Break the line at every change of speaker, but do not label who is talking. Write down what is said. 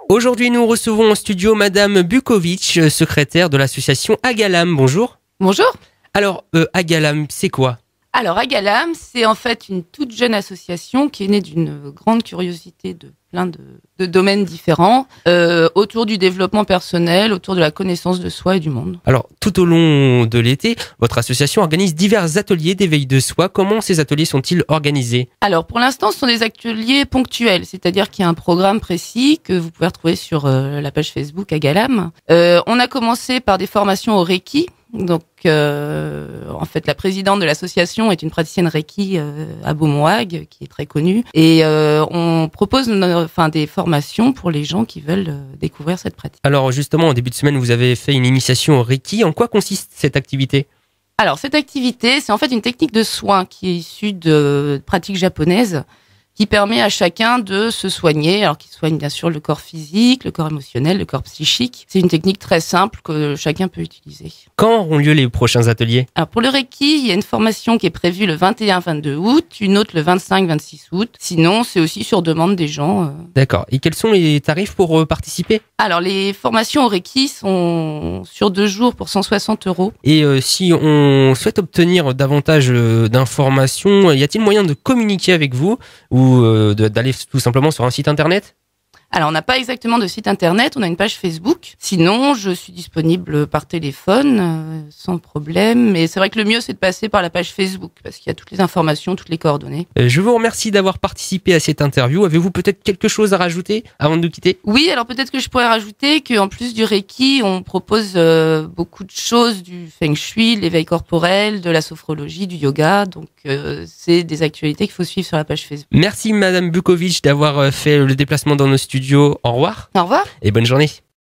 Aujourd'hui, nous recevons en studio Madame Bukovic, secrétaire de l'association Agalam. Bonjour.
Bonjour.
Alors, Agalam, c'est quoi ?
Alors, Agalam, c'est en fait une toute jeune association qui est née d'une grande curiosité de plein de domaines différents, autour du développement personnel, autour de la connaissance de soi et du monde.
Alors, tout au long de l'été, votre association organise divers ateliers d'éveil de soi. Comment ces ateliers sont-ils organisés ?
Alors, pour l'instant, ce sont des ateliers ponctuels, c'est-à-dire qu'il y a un programme précis que vous pouvez retrouver sur la page Facebook Agalam. On a commencé par des formations au Reiki. Donc, en fait, la présidente de l'association est une praticienne Reiki à Beaumont-Hague, qui est très connue. Et on propose des formations pour les gens qui veulent découvrir cette pratique.
Alors, justement, en début de semaine, vous avez fait une initiation au Reiki. En quoi consiste cette activité ?
Alors, cette activité, c'est en fait une technique de soin qui est issue de pratiques japonaises, qui permet à chacun de se soigner, alors qu'il soigne bien sûr le corps physique, le corps émotionnel, le corps psychique. C'est une technique très simple que chacun peut utiliser.
Quand auront lieu les prochains ateliers ?
Alors pour le Reiki, il y a une formation qui est prévue le 21-22 août, une autre le 25-26 août. Sinon, c'est aussi sur demande des gens.
D'accord. Et quels sont les tarifs pour participer ?
Alors les formations au Reiki sont sur 2 jours pour 160 €.
Et si on souhaite obtenir davantage d'informations, y a-t-il moyen de communiquer avec vous ou d'aller tout simplement sur un site internet ?
Alors, on n'a pas exactement de site internet, on a une page Facebook. Sinon, je suis disponible par téléphone, sans problème. Mais c'est vrai que le mieux, c'est de passer par la page Facebook, parce qu'il y a toutes les informations, toutes les coordonnées.
Je vous remercie d'avoir participé à cette interview. Avez-vous peut-être quelque chose à rajouter avant de nous quitter ?
Oui, alors peut-être que je pourrais rajouter qu'en plus du Reiki, on propose beaucoup de choses, du Feng Shui, l'éveil corporel, de la sophrologie, du yoga. Donc, c'est des actualités qu'il faut suivre sur la page Facebook.
Merci Madame Bukovic d'avoir fait le déplacement dans nos studios. Au revoir.
Au revoir.
Et bonne journée.